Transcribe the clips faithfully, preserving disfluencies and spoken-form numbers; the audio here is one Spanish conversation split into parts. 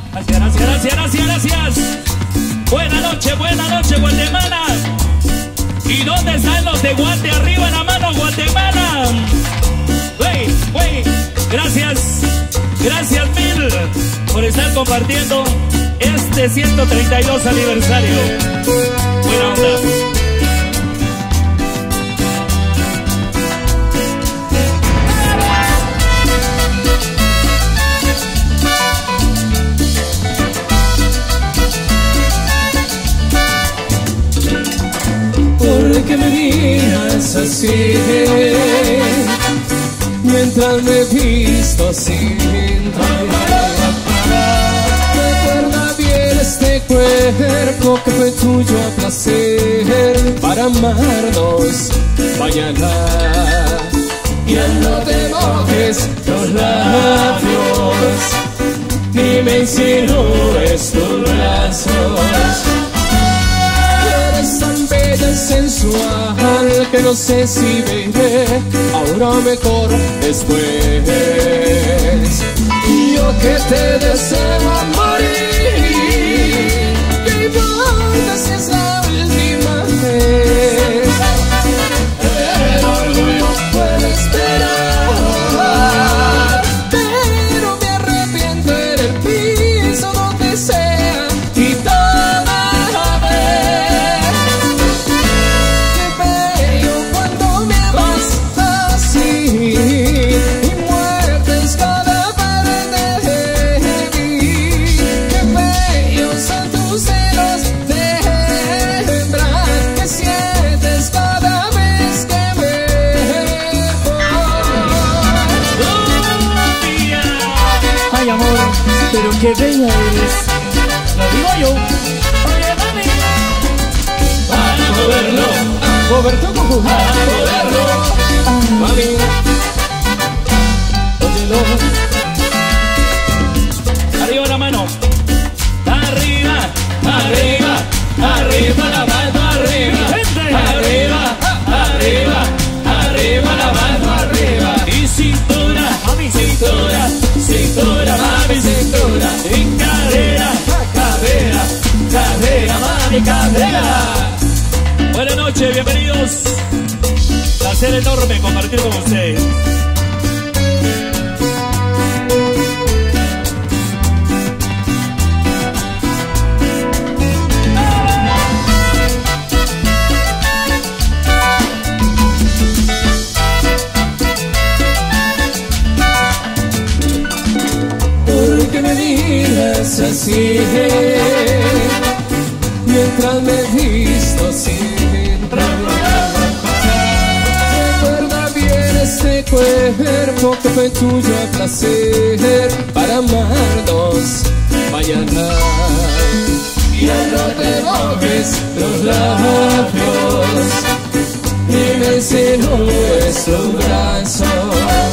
Gracias, gracias, gracias, gracias, gracias. Buena noche, buena noche, Guatemala. ¿Y dónde están los de Guate? Arriba la mano, Guatemala. Wey, wey, gracias, gracias mil por estar compartiendo este ciento treinta y dos aniversario. Buena onda. Que me miras así mientras me visto sin recuerda bien este cuerpo que fue tuyo a placer para amarnos mañana. Ya no te mojes los labios ni me insinúes tus brazos. Tan bella y sensual que no sé si veré ahora mejor después. Yo que te deseo a morir, ¿qué importa si es la última vez? El orgullo puede esperar, pero me arrepiento en el piso donde sea y pero qué bella eres, lo digo yo. Oye, mami, a moverlo, a moverlo, a moverlo, mami, óyelo. Arriba la mano, arriba, arriba, arriba la mano, arriba, arriba, arriba, arriba la mano, arriba. Y cintura, mami, cintura, cintura, mami, cintura, y cadera, cadera, cadera, mami, cadera. Buenas noches, bienvenidos. Placer enorme compartir con ustedes. Que me digas así mientras me visto sin recuerda bien este cuerpo que fue tuyo a placer para amarnos mañana. Ya no te mojes los labios ni me insinúes los brazos.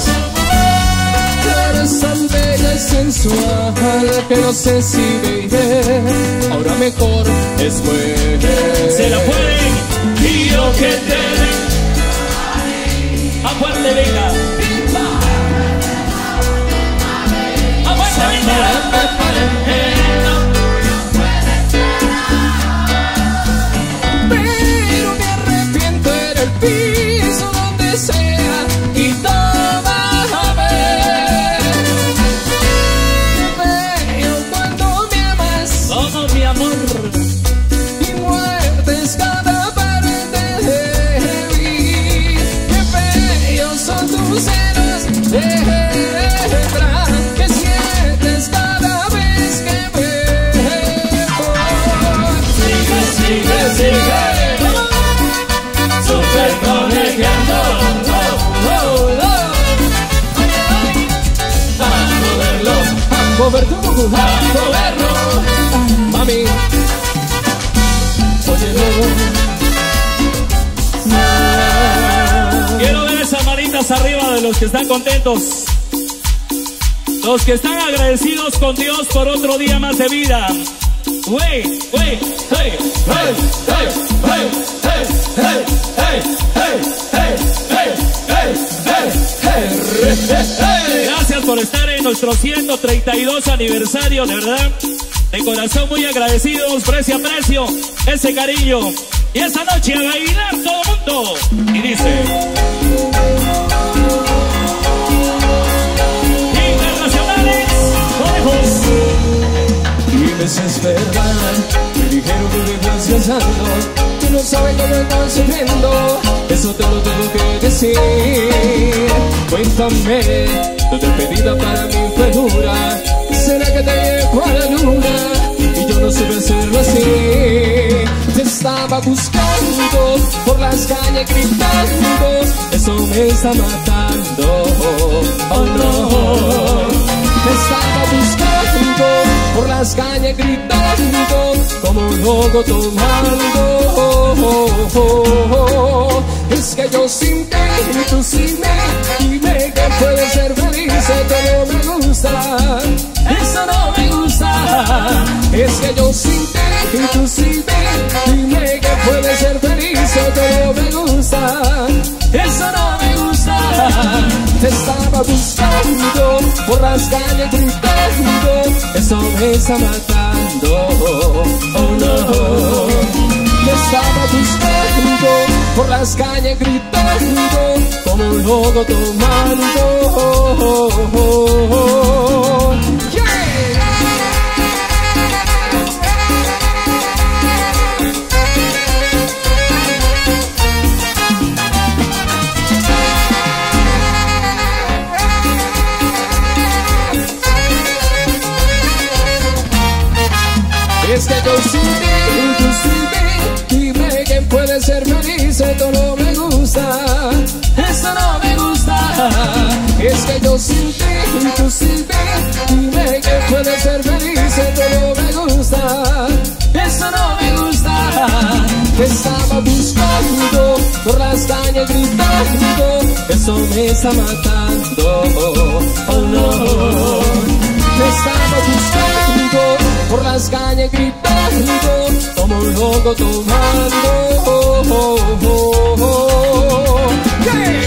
Tan bella y sensual que no sé si veré ahora mejor después. Se la pueden y yo que te den a fuerte venga, a fuerte venga. Pero me arrepiento en el piso donde sea y toma a ver. Mi amor, y muertes cada parte de mí. Qué bellos son tus senos de hembra que sientes cada vez que me voy. sigue, sigue, sigue, super conectando. Oh, oh, oh. A moverlo, a moverlo, a moverlo. Mami, óyelo. Quiero ver esas manitas arriba de los que están contentos, los que están agradecidos con Dios por otro día más de vida. Wey, wey, hey, hey, hey, hey, hey, hey, hey, hey, hey, hey. Gracias por estar en nuestro ciento treinta y dos aniversario, de verdad. De corazón muy agradecidos por ese aprecio, ese cariño. Y esta noche a bailar todo el mundo. Y dice... Internacionales, conejos. Dime si es verdad, me dijeron que me vas pensando, tú no sabes cómo estás sufriendo, eso te lo tengo que decir. Cuéntame, tu despedida para mí fue dura, será que te llevo a la luna y yo no supe hacerlo así. Te estaba buscando por las calles gritando, eso me está matando, oh no. Te estaba buscando por las calles gritando, como un loco tomando, oh, oh, oh, oh. Es que yo sin ti y tú sin mí, dime que puede ser feliz, esto no me gusta, eso no me gusta. Es que yo sin ti y tú sin mí, dime que puede ser feliz, esto no me gusta, eso no me gusta. Te estaba buscando por las calles gritando, eso me está matando, oh no. Te estaba buscando por las calles gritando, como un loco tomando, oh, oh, oh, oh. Yeah. Es que yo sin ti, tú sin mí, dime que puede ser feliz, esto no me gusta, esto no me gusta. Es que yo sin ti, tú sin mí, dime que puede ser feliz, esto no me gusta, esto no me gusta. Te estaba buscando por las calles gritando, eso me está matando, oh no. Te estaba buscando por las calles gritando, como un loco tomando, oh, oh, oh, oh. Yeah.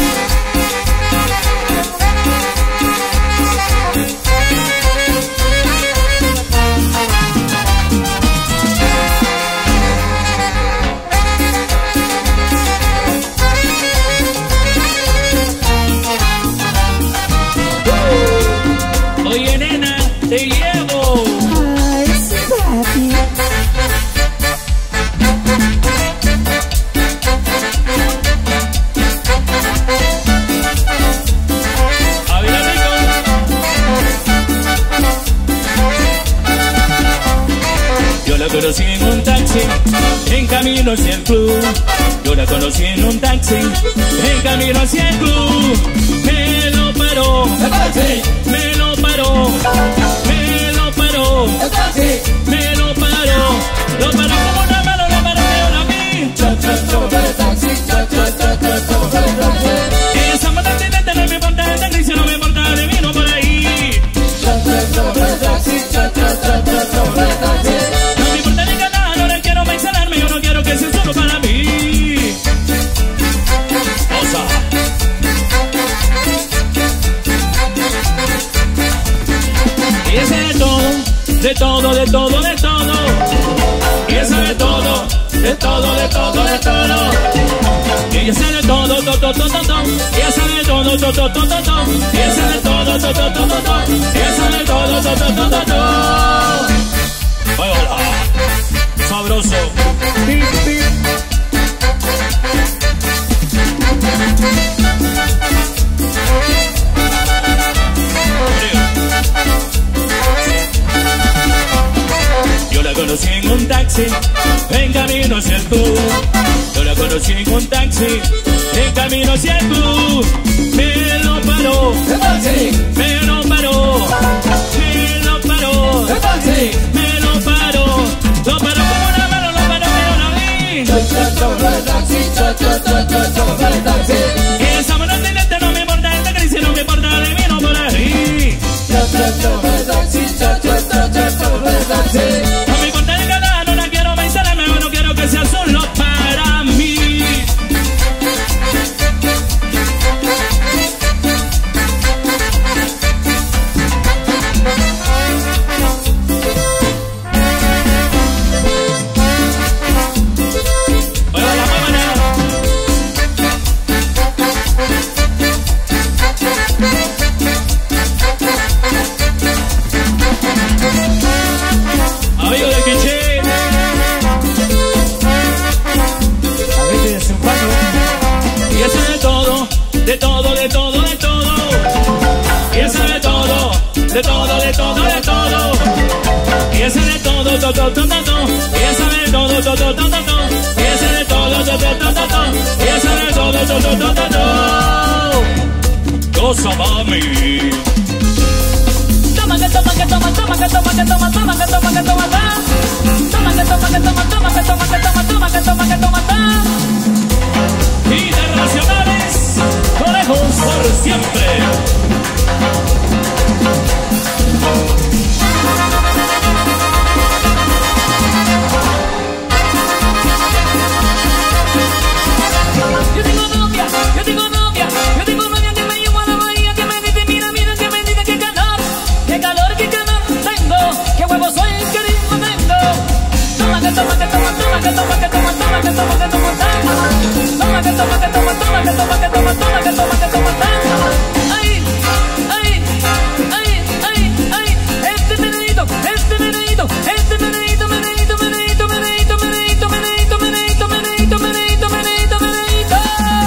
Oye, nena, te llevo. Ay, sí, papi. A ver, amigo. Yo la conocí en un taxi, en camino hacia el club. Yo la conocí en un taxi, en camino hacia el club. Me lo paró, me lo paró, me lo paró, me lo paró, lo paró como una mano, lo paró de una mí. Esa mata accidente no me importa de taxi, no me importa de vino por ahí. No me importa ni ganar, no le quiero mencionarme, yo no quiero que sea solo para mí. Osa. Y ese de todo, de todo, de todo, de todo. Y ese de todo, de todo, de todo, de todo. Y ese de todo, todo, todo, todo. Y ese de todo, todo, todo, todo. Y ese de todo, todo, todo, todo. Y ese de todo, todo, todo, todo. Ay, hola. Sabroso. Pip, pip. Yo la conocí en un taxi, en camino hacia el club. Yo la conocí en un taxi, en camino hacia el club. Me lo paró, me lo paró, me lo paró, me lo paró, lo paró como una mano, lo paró que yo la vi. Y esa mano accidente no me importa esta crisis, no me importa de vino por ahí. No me importa de ganar, no la quiero mencionarme, no quiero que sea solo para mí. todo de todo. Y ese de todo, todo, todo, todo. Y ese de todo, todo, todo, todo. Y ese de todo, todo, todo, todo. Y ese de todo, todo, todo, todo. Cosa mami. Toma que toma que toma, toma que toma que toma, toma que toma que toma, toma que toma que toma, toma que toma que toma, toma que toma que toma, Internacionales, conejos por siempre. Yo tengo novia, yo tengo novia, yo tengo novia que me llevó a la bahía, que me dice, mira, mira, que me dice que calor, que calor, que calor tengo, que huevo soy, que ritmo tengo. Toma que toma que toma, toma que toma que toma, toma que toma que toma, toma que toma que toma, toma que toma que toma, toma que toma que toma, ay, ay, ay, ay, ay, este meneíto, este meneíto, este meneíto, meneíto, meneíto, meneíto, meneíto, meneíto, meneíto, meneíto, meneíto, meneíto, meneíto.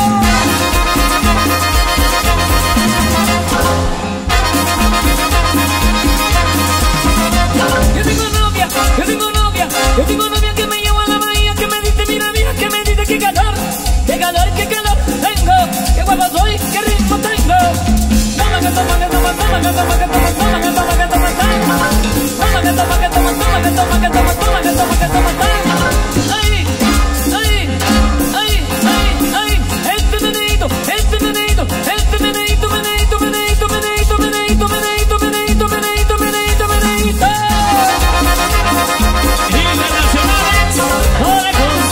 Yo tengo novia, yo tengo novia, yo tengo novia que me lleva a la bahía, que me dice, mira, mira, que me dice que calor, que calor, que calor tengo, que guapa soy, que ritmo tengo. Toma que toma que toma, toma que toma que toma, toma que toma que toma, toma que toma que toma, toma que toma que toma, toma que toma que toma, ay, ay, ay, ay, ay, este meneíto, este meneíto, este meneíto, meneíto, meneíto, meneíto, meneíto, meneíto, meneíto, meneíto, meneíto, meneíto. Internacionales, conejos.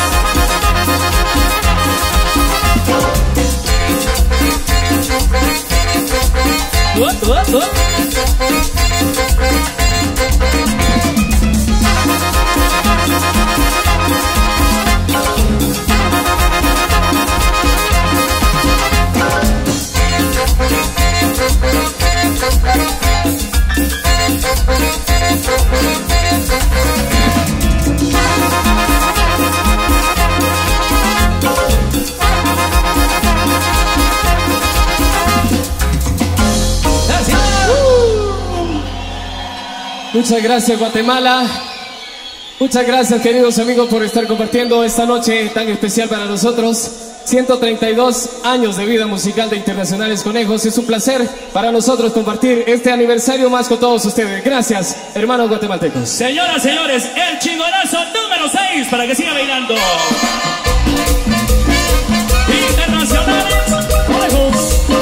What, what, what? Muchas gracias, Guatemala. Muchas gracias, queridos amigos, por estar compartiendo esta noche tan especial para nosotros. ciento treinta y dos años de vida musical de Internacionales Conejos. Es un placer para nosotros compartir este aniversario más con todos ustedes. Gracias, hermanos guatemaltecos. Señoras, señores, el chingonazo número seis para que siga bailando. Internacionales Conejos.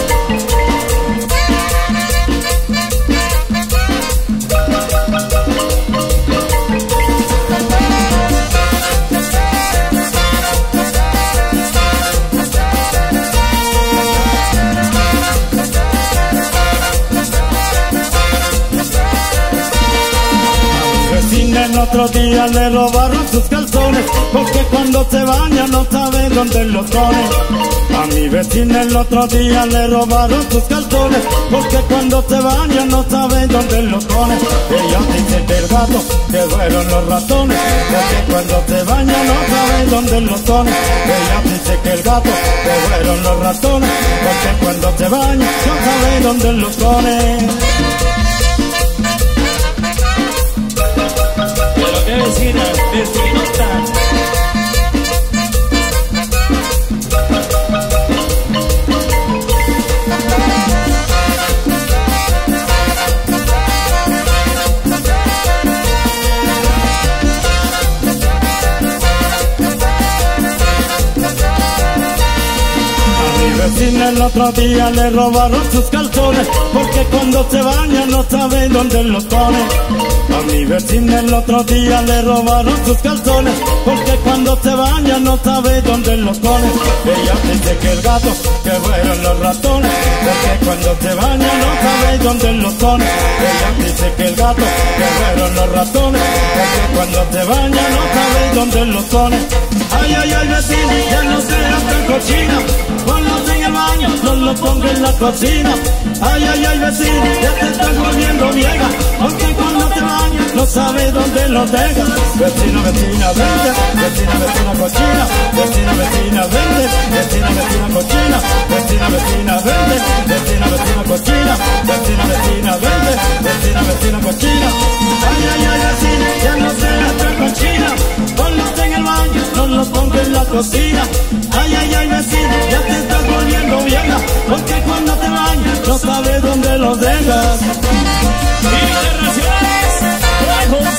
El otro día le robaron sus calzones, porque cuando se baña no sabe dónde los pone. A mi vecina el otro día le robaron sus calzones, porque cuando se baña no sabe dónde los pone. Ella dice que el gato, que fueron los ratones, porque cuando se baña no sabe dónde los pone. Ella dice que el gato, que fueron los ratones, porque cuando se baña no sabe dónde los pone. Vecina, vecinota. Vecina el otro día le robaron sus calzones, porque cuando se baña no sabe dónde los pone. A mi vecina el otro día le robaron sus calzones, porque cuando se baña no sabe dónde los pone. Ella dice que el gato, que fueron los ratones, porque cuando se baña no sabe dónde los pone. Ella dice que el gato, que fueron los ratones, porque cuando se baña no sabe dónde los pone. Ay, ay, ay, vecina, ya no seas tan cochina, ponlos en el baño, no lo ponga en la cocina. Ay, ay, ay, vecina, ya te estás volviendo vieja, porque cuando te bañas no sabe dónde lo dejas. Vecina, vecina, vente, vecina, vecina cochina, vecina, vecina, vente, vecina, vecina cochina, vecina, vecina, vente, vecina, vecina cochina, vecina, vecina, vente, vecina, vecina cochina. Ay, ay, ay, vecina, ya no se la trae cochina, ponlos en el baño, no los pongo en la cocina. Ay, ay, ay, vecina, ya te estás volviendo vieja, porque cuando te bañas no sabes dónde los dejas. Internacionales, lejos.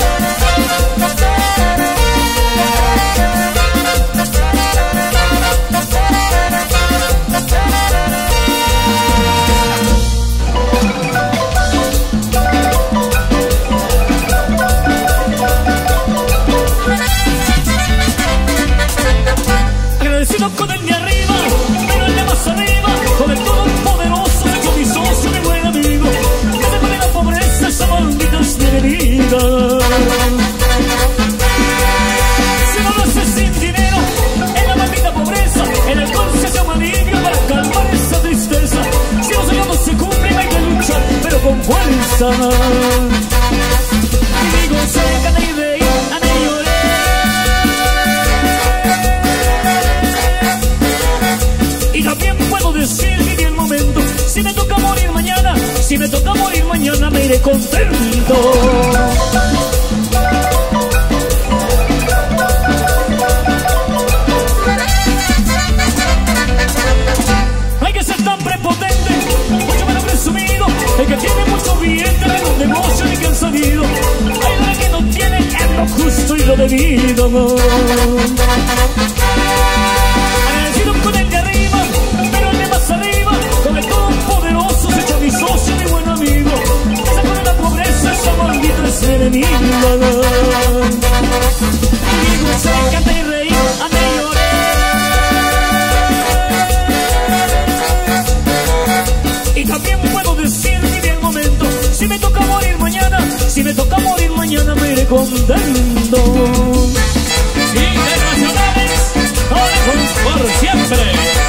Agradecido con el de arriba, pero el de más arriba, con el todopoderoso, con mi socio, mi buen amigo. Que se pone la pobreza, esa maldita es mi enemiga. Si no lo haces sin dinero, en la maldita pobreza, el alcohol se hace un alivio para calmar esa tristeza. Si los sueños no se cumplen, hay que luchar, pero con fuerza. Y digo, se canta y reír, a mí lloré. Y también puedo decir, viví el momento. Si me toca morir mañana, si me toca morir mañana, me iré contento. Hay que ser tan prepotente, mucho menos presumido. El que tiene mucho billete, menos negocio y que han sabido. Hay el que no tiene es lo justo y lo debido. Agradecido con el de arriba, pero el de más arriba, con el todopoderoso se echa mi socio, mi buen amigo. Esa con la pobreza, esa maldita es enemiga. Y goza, canta y reír, anda y lloré. Y también puedo decir, viví el momento. Si me toca morir mañana, si me toca morir mañana, me iré contento. Internacionales, lejos por siempre.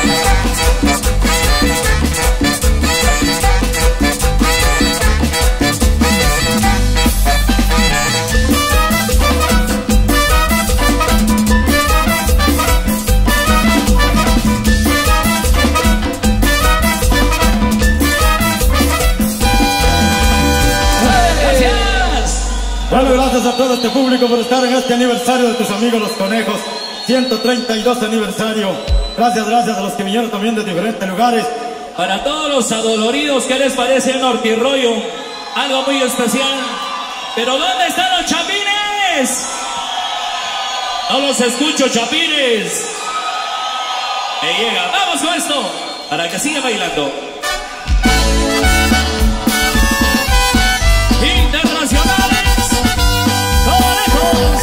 Bueno, gracias a todo este público por estar en este aniversario de tus amigos los conejos, ciento treinta y dos aniversario. Gracias, gracias a los que vinieron también de diferentes lugares. Para todos los adoloridos, ¿qué les parece el Nortirroyo? Algo muy especial. Pero ¿dónde están los chapines? No los escucho, chapines. Me llega, vamos con esto, para que siga bailando. Internacionales, conejos.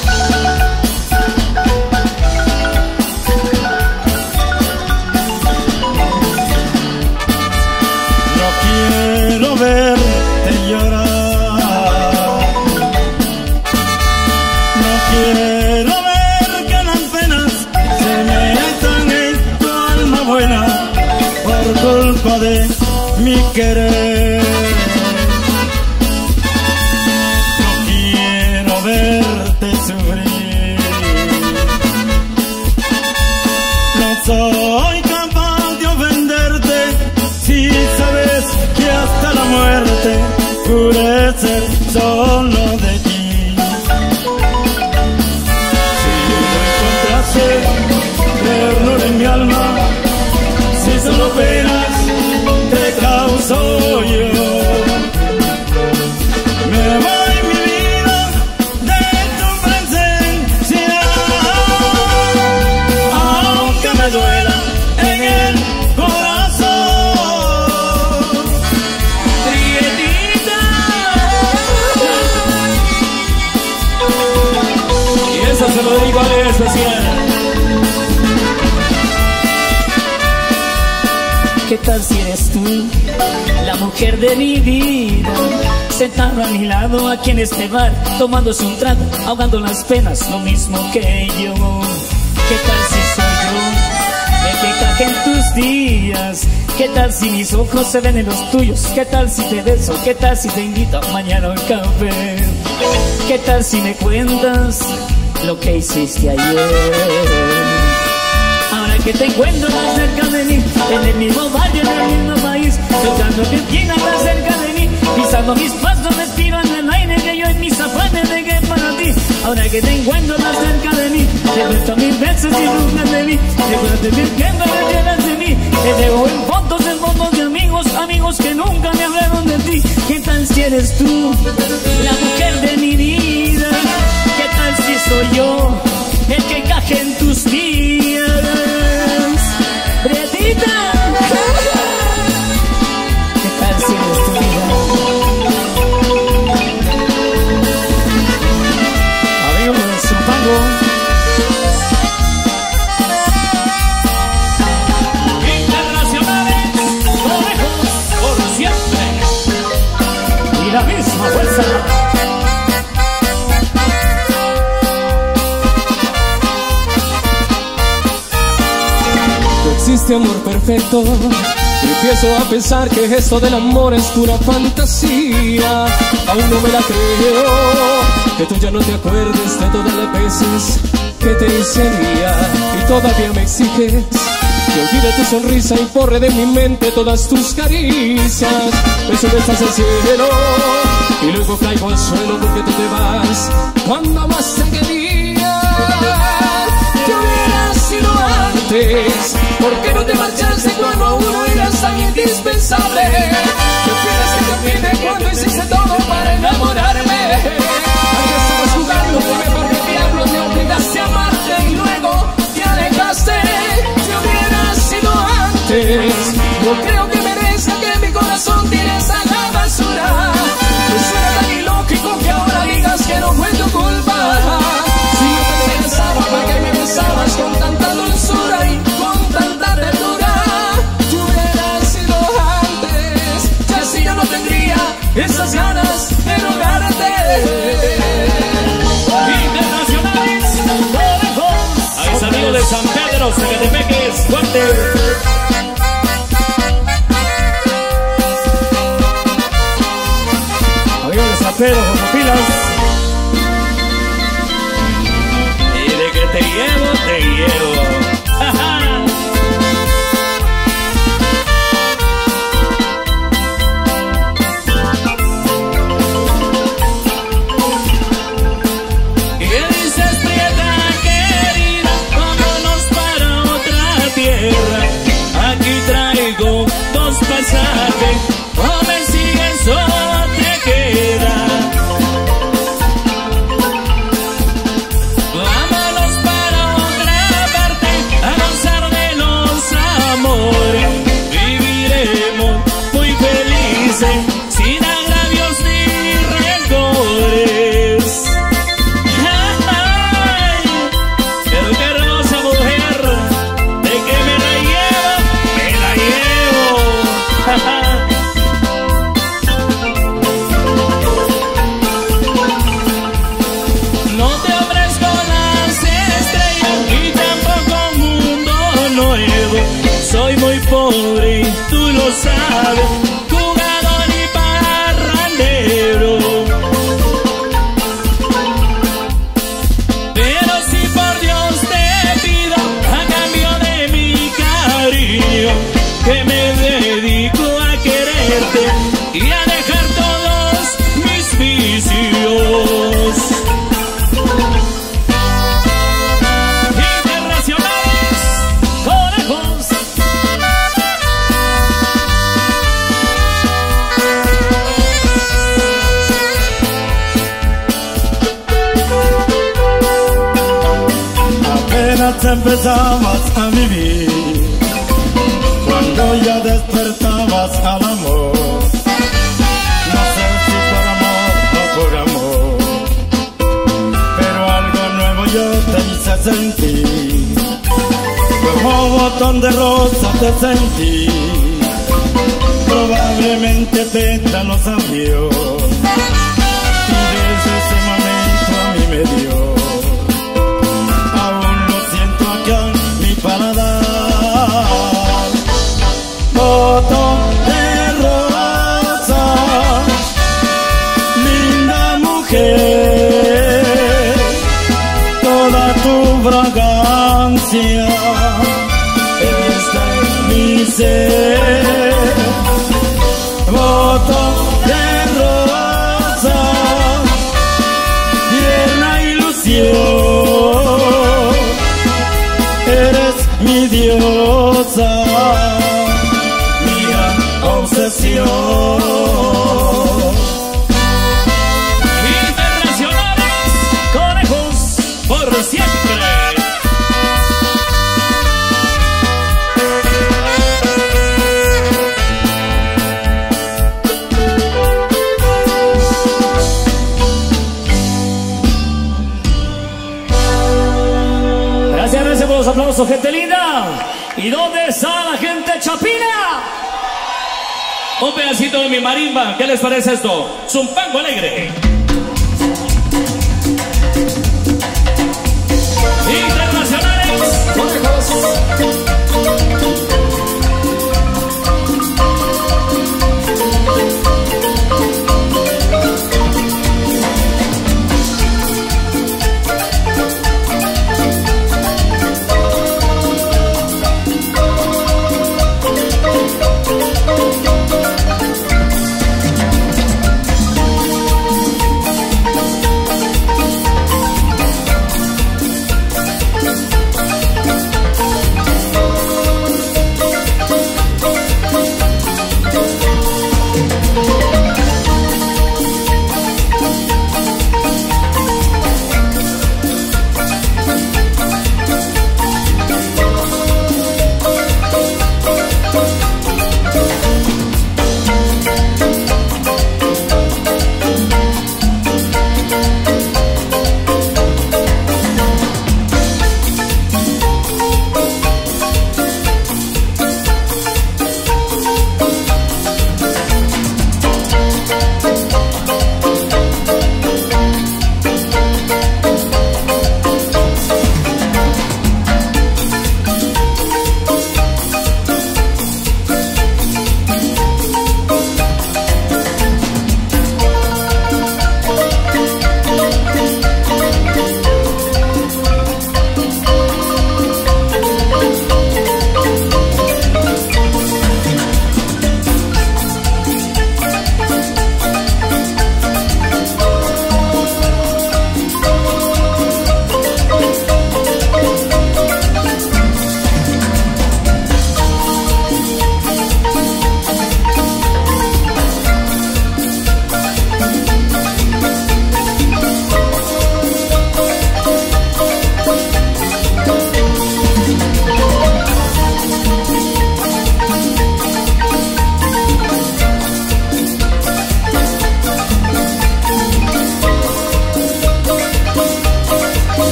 No quiero verte llorar, no quiero ver que las penas se metan en tu alma buena por culpa de mi querer. No quiero verte sufrir, no soy capaz de ofenderte si sabes que hasta la muerte pude ser solo de ti. Si no encontraste ternura en mi alma, si solo penas te causo yo, me voy mi vida de tu presencia, aunque me duela en el corazón. Prietita. Y eso se lo dedico a alguien especial. ¿Qué tal si eres tú, la mujer de mi vida? Sentado a mi lado aquí en este bar, tomándose un trago, ahogando las penas, lo mismo que yo. ¿Qué tal si soy yo, el que cae en tus días? ¿Qué tal si mis ojos se ven en los tuyos? ¿Qué tal si te beso? ¿Qué tal si te invito mañana al café? ¿Qué tal si me cuentas lo que hiciste ayer? Ahora que te encuentro más cerca de mí, en el mismo barrio, en el mismo país, tocando tu esquina más cerca de mí, pisando mis pasos, respiro en el aire que yo en mis afanes dejé para ti. Ahora que te encuentro más cerca de mí, te cuento mil veces y nunca te vi, te cuento mil que me llenas de mí, te dejo en fotos, en fotos de amigos, amigos que nunca me hablaron de ti. ¿Qué tal si eres tú, la mujer de mi vida? ¿Qué tal si soy yo, el que encaje en tus días? Prietita, ¿qué tal si eres tu vida? Amigos de Zumpango, internacionales, conejos por siempre. y la misma fuerza. Existe amor perfecto y empiezo a pensar que esto del amor es pura fantasía. Aún no me la creo, que tú ya no te acuerdes de todas las veces que te hice mía y todavía me exiges que olvide tu sonrisa y borre de mi mente todas tus caricias. Eso me estás al cielo y luego caigo al suelo porque tú te vas cuando más te quería. Que hubiera sido antes, ¿por qué no te marchaste cuando uno eras tan indispensable? ¿Qué quieres que te olvide cuando hiciste todo para enamorarme? Aunque estabas jugando, dime por qué diablos me obligaste a amarte y luego te alejaste. Si hubiera sido antes, no creo que merezca que mi corazón tires a la basura. Me suena tan ilógico que ahora digas que no fue tu culpa. Si yo te pensaba, ¿para qué me besabas con tanta dulzura y con tanta ternura? Si hubiera sido antes, ya si yo no tendría esas ganas de rogarte. Internacionales, conejos. A mis amigos de San Pedro, Zacatepeques, fuerte. Amigos de San Pedro, pilas. Y de que te llevo, te llevo. Ajá. ¿Qué dices, prieta querida? Vámonos para otra tierra. Aquí traigo dos pasajes. O me sigues o te quedas. Vámonos para otra parte a gozar de los amores. Viviremos muy felices sin agravios ni rencores. Ay, pero qué hermosa mujer, de que me la llevo, me la llevo. No te ofrezco las estrellas y tampoco un mundo nuevo. Soy muy pobre y tú lo sabes, jugador y parrandero. Pero si por Dios te pido a cambio de mi cariño, que me dedico a quererte y a dejar todos mis vicios. Internacionales, conejos. Apenas empezabas a vivir, cuando ya despertabas al amor. No sé si por amor o por amor, pero algo nuevo yo te hice sentir. Como botón de rosa te sentí, probablemente Petra lo sabió, y desde ese momento a mí me dio. Aún lo siento acá en mi paladar. Botón de rosa, linda mujer. magia está en mi ser. Botón de rosa, tierna ilusión, eres mi diosa, mi obsesión. Internacionales, conejos por siempre. Gracias, gracias por los aplausos, gente linda. ¿Y dónde está la gente chapina? Un pedacito de mi marimba, ¿qué les parece esto? Zumpango alegre. Internacionales, Conejos.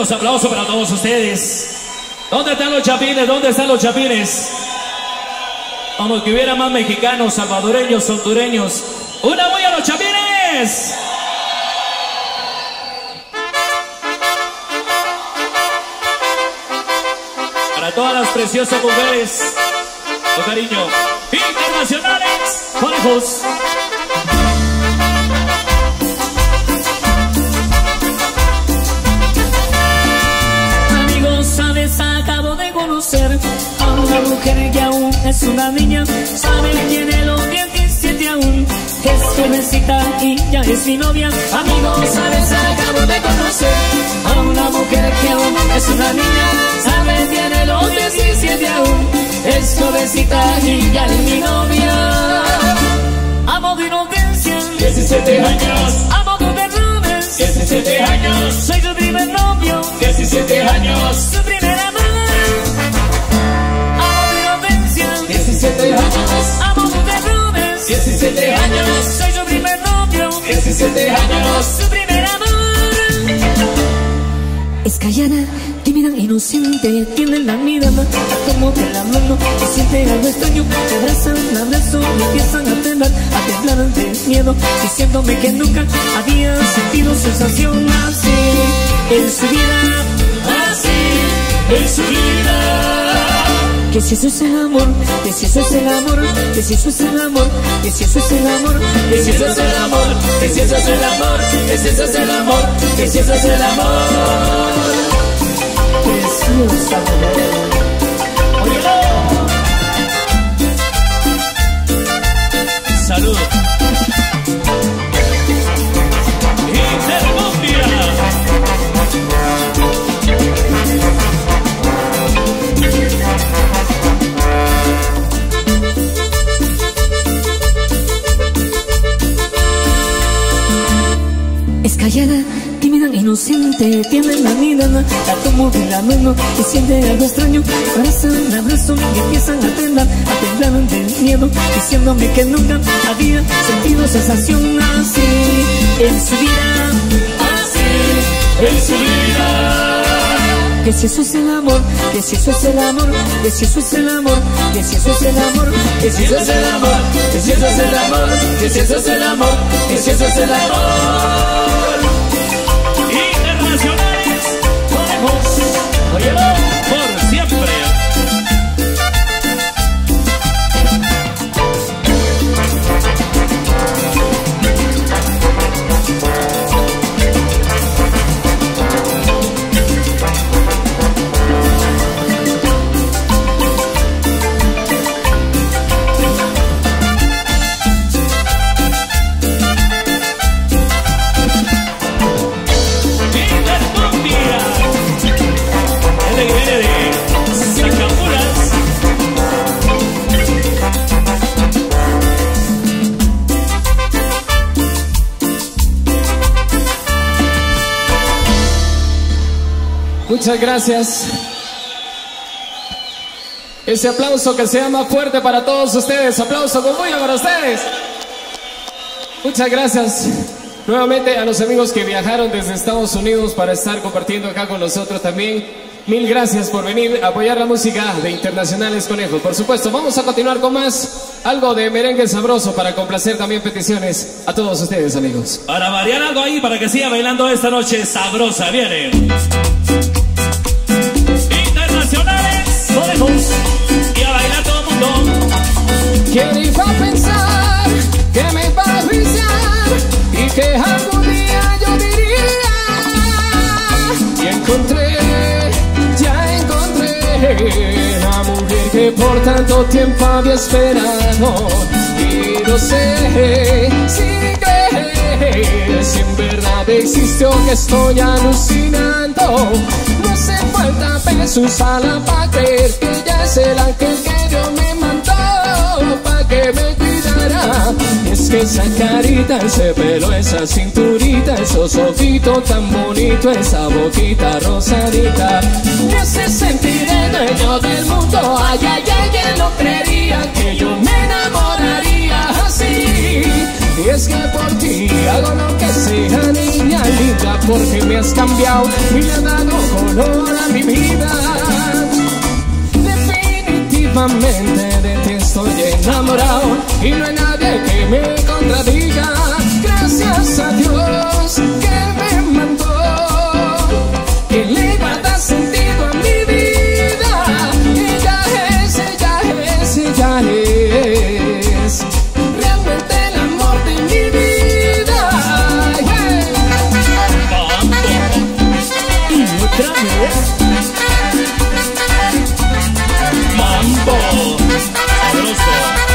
los aplausos para todos ustedes. ¿Dónde están los chapines? ¿Dónde están los chapines? Como que hubiera más mexicanos, salvadoreños, hondureños. ¡Una bulla a los chapines! Para todas las preciosas mujeres, con cariño, internacionales, conejos. Amigos, sabes, acabo de conocer a una mujer que aún es una niña. Sabe, tiene los diecisiete aún, es jovencita y ya es mi novia. Amigos, sabes, acabo de conocer a una mujer que aún es una niña. Sabe, tiene los diecisiete aún, es jovencita y ya es mi novia. Amo de inocencia, diecisiete años. amo de errores, diecisiete años. soy su primer novio, diecisiete años. su primer amor. Amo de inocencia, diecisiete años. amo de errores, diecisiete años. soy su primer novio, diecisiete años. su primer amor. Es callada, tímida, inocente, tiene la mirada como de la mano, y siente algo extraño, te abrazan, la abrazo y empiezan a temblar, a temblar de miedo, diciéndome que nunca había sentido sensación así en su vida, así En su vida. que si eso es el amor, que si eso es el amor, que si eso es el amor, que si eso es el amor, Que si eso es el amor, que si eso es el amor, que si eso es el amor, que si eso es el amor. preciosa mujer. ¡Óyelo! Salud. Intermumbia. Es callada, tímida, inocente, tiene la mirada, la tomo de la mano y siente algo extraño. Abrazan, la abrazo y empiezan a temblar, a temblar de miedo, diciéndome que nunca había sentido sensación así en su vida, así En su vida. que si eso es el amor, que si eso es el amor, que si eso es el amor, que si eso es el amor, Que si eso es el amor, que si eso es el amor, que si eso es el amor, que si eso es el amor. Internacionales, podemos, óyelo, por siempre. Muchas gracias. Ese aplauso que sea más fuerte para todos ustedes. Aplauso con bulla para ustedes. Muchas gracias nuevamente a los amigos que viajaron desde Estados Unidos para estar compartiendo acá con nosotros también. Mil gracias por venir a apoyar la música de Internacionales Conejos. Por supuesto, vamos a continuar con más, algo de merengue sabroso para complacer también peticiones a todos ustedes, amigos. Para variar algo ahí, para que siga bailando esta noche sabrosa. Viene. Internacionales Conejos. Y a bailar todo el mundo. ¿Quién iba a pensar que me iba a brillar y que algún día yo diría? Y encontré, ya encontré la mujer que por tanto tiempo había esperado. Y no sé si creer, si en verdad existió, que estoy alucinando. No hace falta besos a la pa' creer que ella es el ángel que Dios me mandó pa' que me cuidara. Es que esa carita, ese pelo, esa cinturita, esos ojitos tan bonitos, esa boquita rosadita, me hace sentir el dueño del mundo. Ay, ay, ay, ¿quién lo creería que yo me enamoraría así Y es que por ti hago lo que sea, niña linda, porque me has cambiado y le has dado color a mi vida. Definitivamente de ti estoy enamorado y no hay nadie que me contradiga. Gracias a Dios que me mandó, que le va a dar sentido a mi vida. Ella es, ella es, ella es realmente el amor de mi vida. Yeah. Y otra vez. Mambo, sabroso.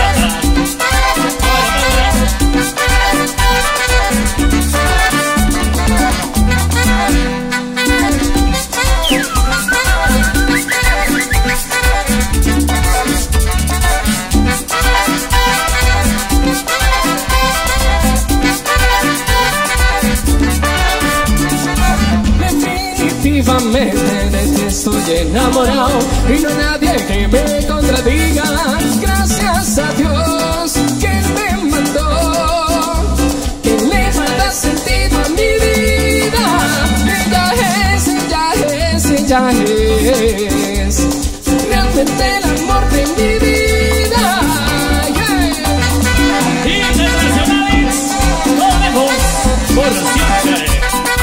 Definitivamente de ti estoy enamorado y no hay nadie que me contradiga. Gracias a Dios que me mandó, que le va a dar sentido a mi vida. Ella es, ella es, ella es realmente el amor de mi vida. Yeah. Internacionales, conejos por siempre.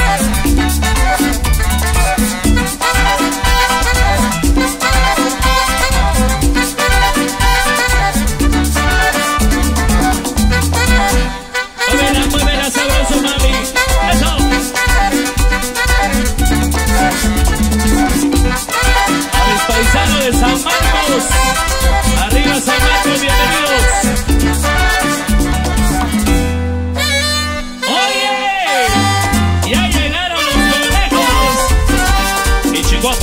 Paisano de San Marcos, arriba San Marcos, bienvenidos. Oye, ya llegaron los conejos y Chihuahua.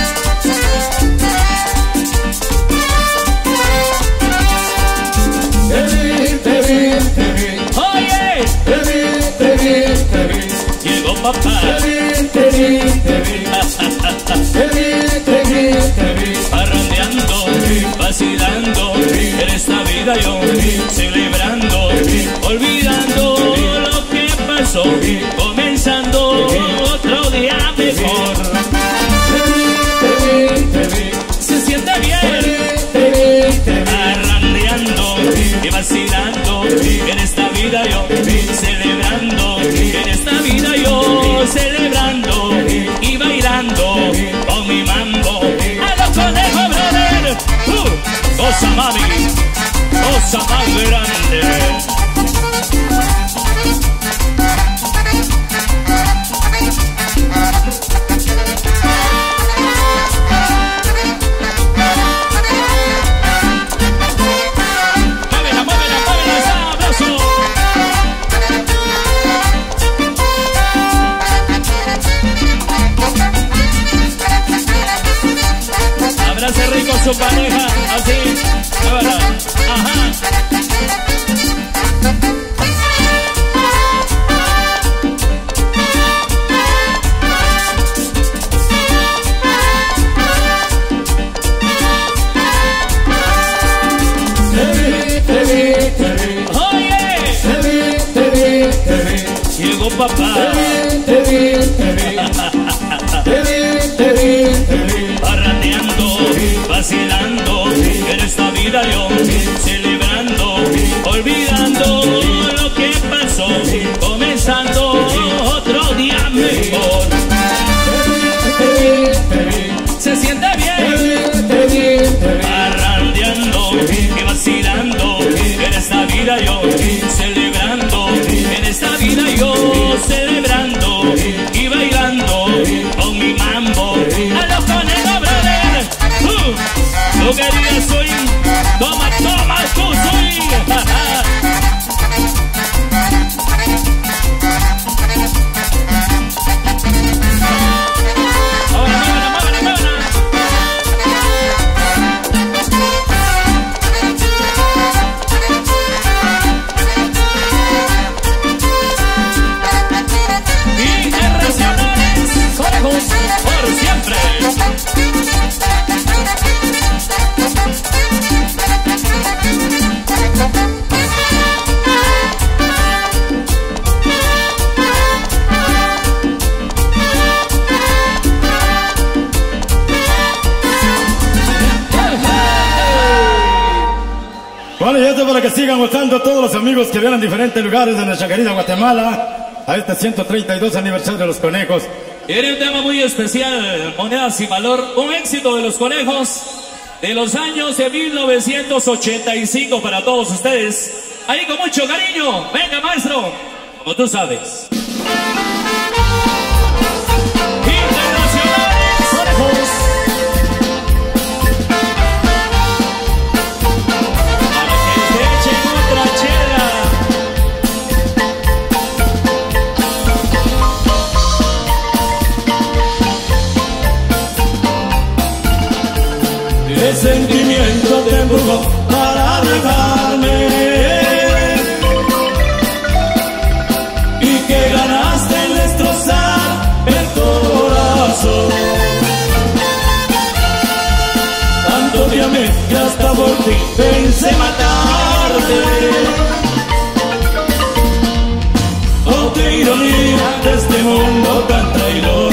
Te vi, te vi, te vi. Oye, te vi, te vi, te vi. Llegó papá. Te vi, te vi, te vi. Te vi, te vi, te vi. Parrandeando, vacilando, en esta vida yo celebrando, olvidando lo que pasó, comenzando otro día mejor. Te vi, te vi. Se siente bien, parrandeando y vacilando, en esta vida yo celebrando, en esta vida yo celebrando y bailando con mi mambo. A los conejos, brother, uh, cosa mami, cosa más grande. Muévela, muévela, muévela, sabroso. Abrace rico su pareja, así, muévela, ajá. Te vi, te vi, te vi. Oye, Te vi, te vi, te vi. llegó papá. Te vi, te vi. Te vi, te vi, te vi. Parrandeando, vacilando, en esta vida yo celebrando, olvidando lo que pasó, comenzando otro día mejor. Te vi, te vi. Se siente bien, Te vi, te vi. parrandeando y vacilando, en esta vida yo celebrando, en esta vida yo celebrando y bailando para que sigan gozando todos los amigos que vienen en diferentes lugares de nuestra querida Guatemala a este ciento treinta y dos aniversario de los conejos. Tiene un tema muy especial, Monedas sin Valor, un éxito de los conejos de los años de mil novecientos ochenta y cinco para todos ustedes. Ahí con mucho cariño, venga maestro, como tú sabes. Internacionales Conejos. Para que se echen otra chela. El sentimiento te empujó para dejarme y que ganaste en destrozar el corazón. Tanto te amé que hasta por ti pensé matarte. Oh, qué ironía de este mundo tan traidor.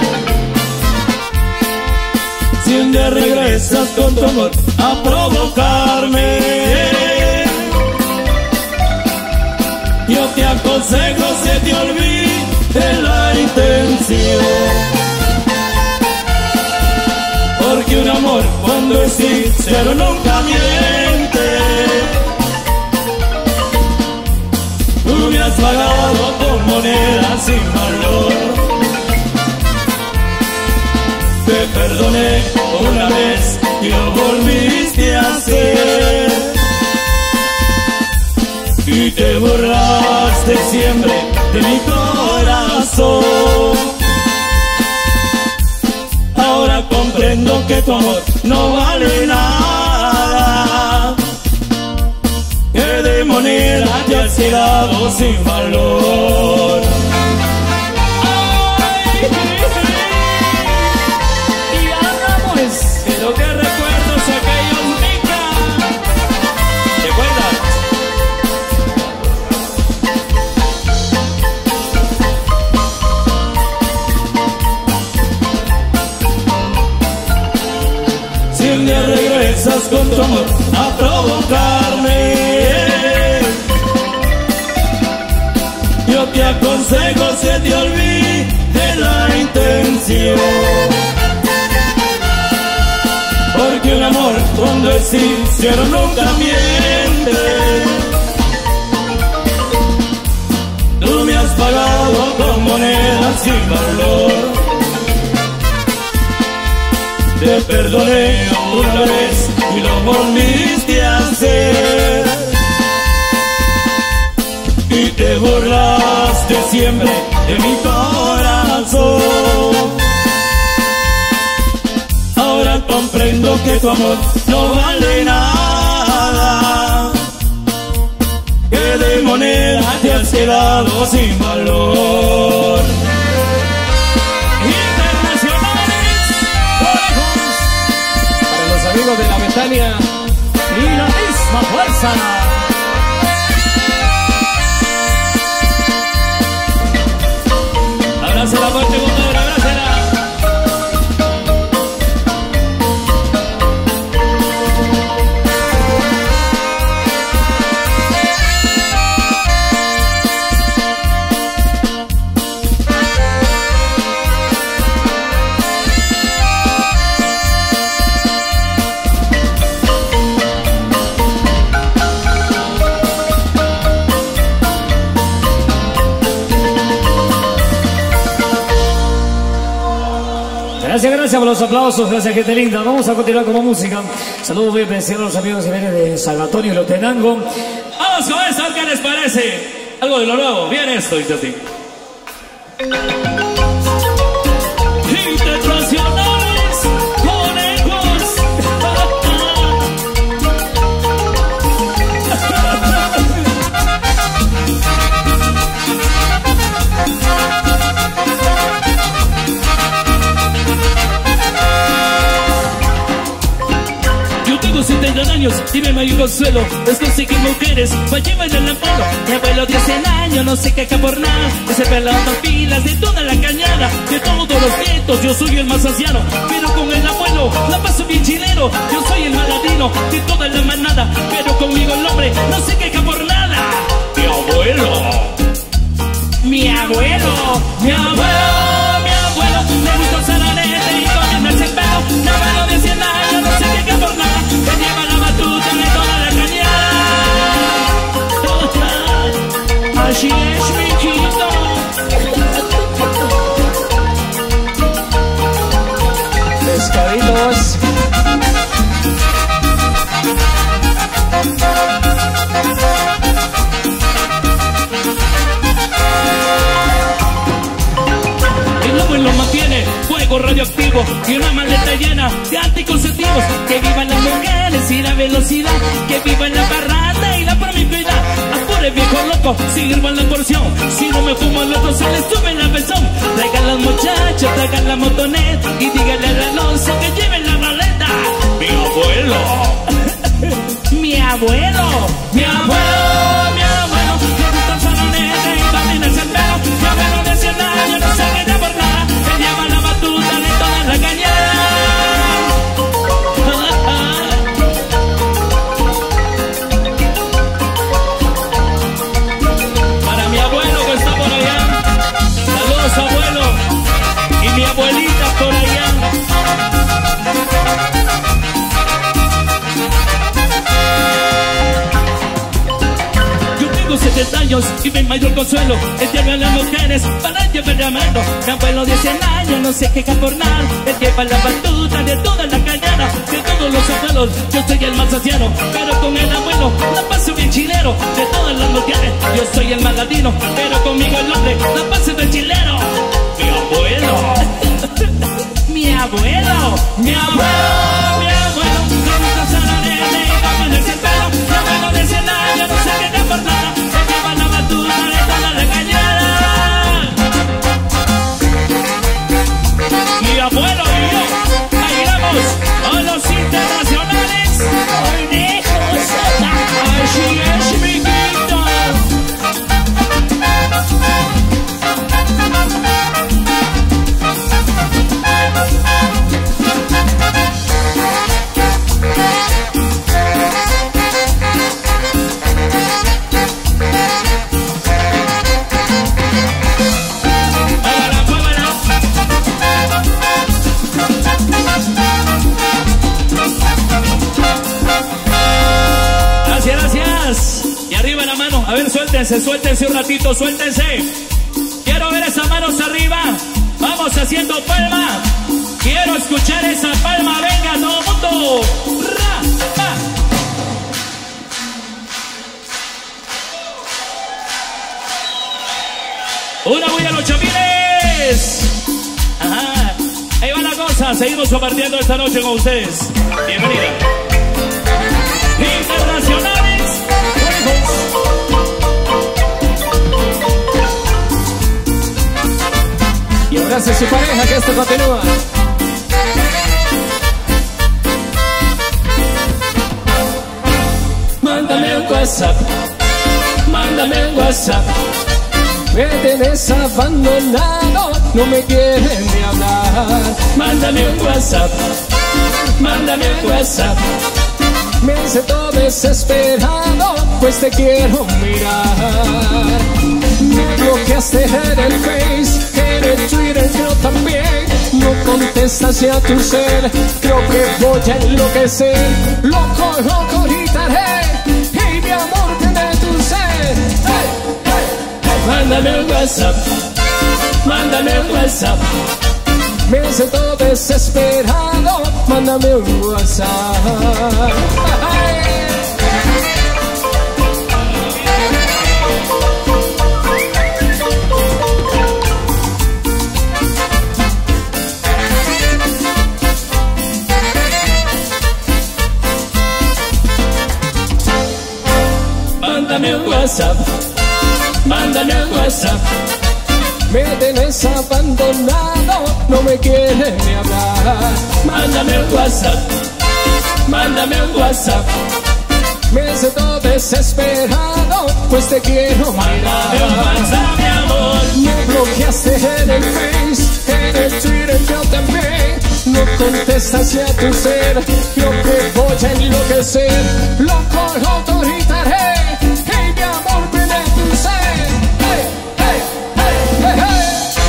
Si un día regresas con tu amor a provocarme, yo te aconsejo se te olvide la intención. Porque un amor cuando es sincero nunca miente. Tú me has pagado con monedas sin valor. Te perdoné una vez y lo volviste a hacer. Y te borraste siempre de mi corazón. Ahora comprendo que tu amor no vale nada. Que de moneda te has quedado sin valor. Pero qué recuerdos aquellos, Mica. ¿Te acuerdas? Si un día regresas con tu amor a provocarme, yo te aconsejo se te olvide la intención. Porque un amor cuando es sincero nunca miente. Tú me has pagado con monedas sin valor. Te perdoné una vez y lo volviste a hacer. Y te burlaste siempre de mi corazón. Ahora comprendo que tu amor no vale nada. Que de moneda te has quedado sin valor. Internacionales Conejos. Para los amigos de la Betania Y la misma fuerza. Abraza la muerte, compadre, abrázala. Gracias, gracias por los aplausos, gracias gente linda. Vamos a continuar con música. Saludos muy especiales a los amigos que vienen de San Antonio y Lotenango. Vamos con esto, ¿qué les parece? Algo de lo nuevo, bien esto, dice así. Internacionales Conejos. Yo tengo setenta años y me medio consuelo. Es conseguir mujeres, pa' llevar en la mano. Mi abuelo de cien años, no se queja por nada. Ese pelado pilas de toda la cañada. De todos los nietos, yo soy el más anciano. Pero con el abuelo, la paso bien chileno. Yo soy el maladino de toda la manada. nada, pero conmigo el hombre no se queja por nada. Mi abuelo, mi abuelo, mi abuelo, mi abuelo, le gusta usar arete y comienza el pelo. Mi abuelo de cien años no se queja por nada, que lleva la batuta de toda la cañada. Así es, mijito. Pescaditos. El abuelo mantiene fuego radioactivo y una maleta llena de anticonceptivos. Que vivan las mujeres y la velocidad, que vivan la parranda y la promiscuidad. Apure viejo loco, sirvan la porción. Si no me fumo el otro se le sube la pezón. Traigan las muchachas, traigan la motonet y díganle al Alonso que lleven la maleta. Mi abuelo, mi abuelo, mi abuelo, mi abuelo, le gusta el salonete y también el pelo. Mi abuelo de cien años no se queja por nada, que lleva la batuta de toda la cañada. Para mi abuelo que está por allá, saludos abuelo, y mi abuelita por allá. setenta años y mi mayor consuelo es llevar a las mujeres para llevar la mano. Mi abuelo de cien años no se queja por nada, él lleva la batuta de toda la cañada. De todos los abuelos yo soy el más anciano, pero con el abuelo la paso bien chilero. De todas las mujeres yo soy el más latino, pero conmigo el hombre la paso bien chilero. Mi abuelo, mi abuelo, mi abuelo, mi abuelo, no me pasa la nene y no me des el pelo. Mi abuelo de cien años no se queja por nada, mi abuelo y yo bailamos a los internacionales. Hoy lejos, así es mi quinto. A ver, suéltense, suéltense un ratito, suéltense. Quiero ver esas manos arriba. Vamos haciendo palma. Quiero escuchar esa palma. Venga, todo el mundo. Ra, pa. Una bulla a los chamines. Ajá. Ahí va la cosa. Seguimos compartiendo esta noche con ustedes. Bienvenida. Internacionales. Y abrace a su pareja, que esto continúa. Mándame un WhatsApp, mándame un WhatsApp. Me tienes abandonado, no me quieres ni hablar. Mándame un WhatsApp, mándame un WhatsApp. Me siento desesperado, pues te quiero mirar. Me bloqueaste en el Face, en el Twitter yo también. No contestas ya tu ser, creo que voy a enloquecer. Loco, loco, gritaré, y mi amor tiene tu ser. Hey, hey, hey. Mándame un WhatsApp, mándame un WhatsApp. Me siento desesperado, mándame un WhatsApp. Mándame un WhatsApp, mándame un WhatsApp. Me tienes abandonado, no me quieres ni hablar. Mándame un WhatsApp, mándame un WhatsApp. Me siento desesperado, pues te quiero Mándame un mirar. WhatsApp, mi amor. Me bloqueaste en el Face, en el Twitter yo también. No contestas ya tu ser, creo que voy a enloquecer. que ser loco y autoritaré. Hey, mi amor, prende tu sed. Hey, hey, hey, hey, hey.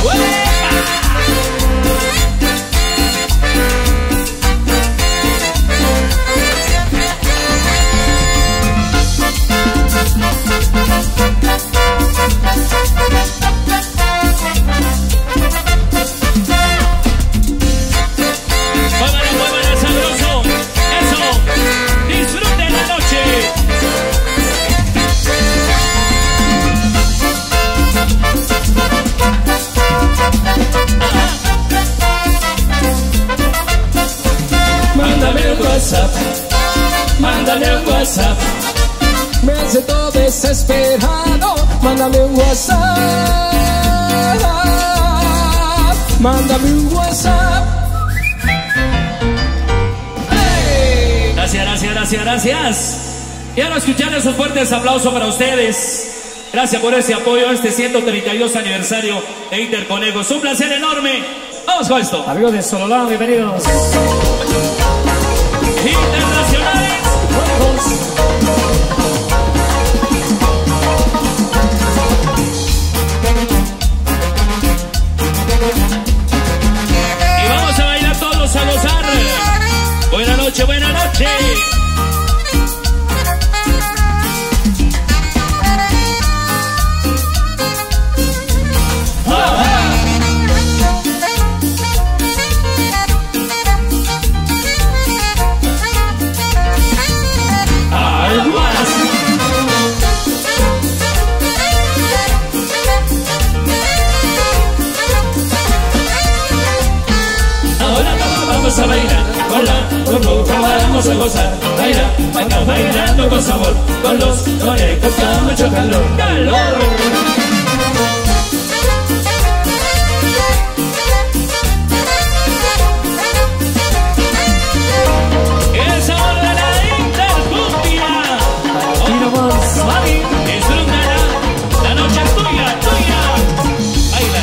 Muévale, muévale, sabroso. Eso. Disfruten la noche. Mándame un WhatsApp, mándame un WhatsApp. Me siento desesperado, mándame un WhatsApp, mándame un WhatsApp. ¡Hey! Gracias, gracias, gracias, gracias. Quiero escuchar esos fuertes aplausos para ustedes. Gracias por ese apoyo a este ciento treinta y dos aniversario de Interconejos. Un placer enorme. Vamos con esto. Amigos de Sololá, bienvenidos. Internacionales. Y vamos a bailar todos a gozar. Buena noche, buena noche. Vamos a bailar con la burbuja, vamos a gozar. Baila, baila, bailando con sabor. Con los conejos da mucho calor. ¡Calor! El sabor de la intercumbia. Oh, mami, disfrútala. La noche es tuya, tuya. Baila.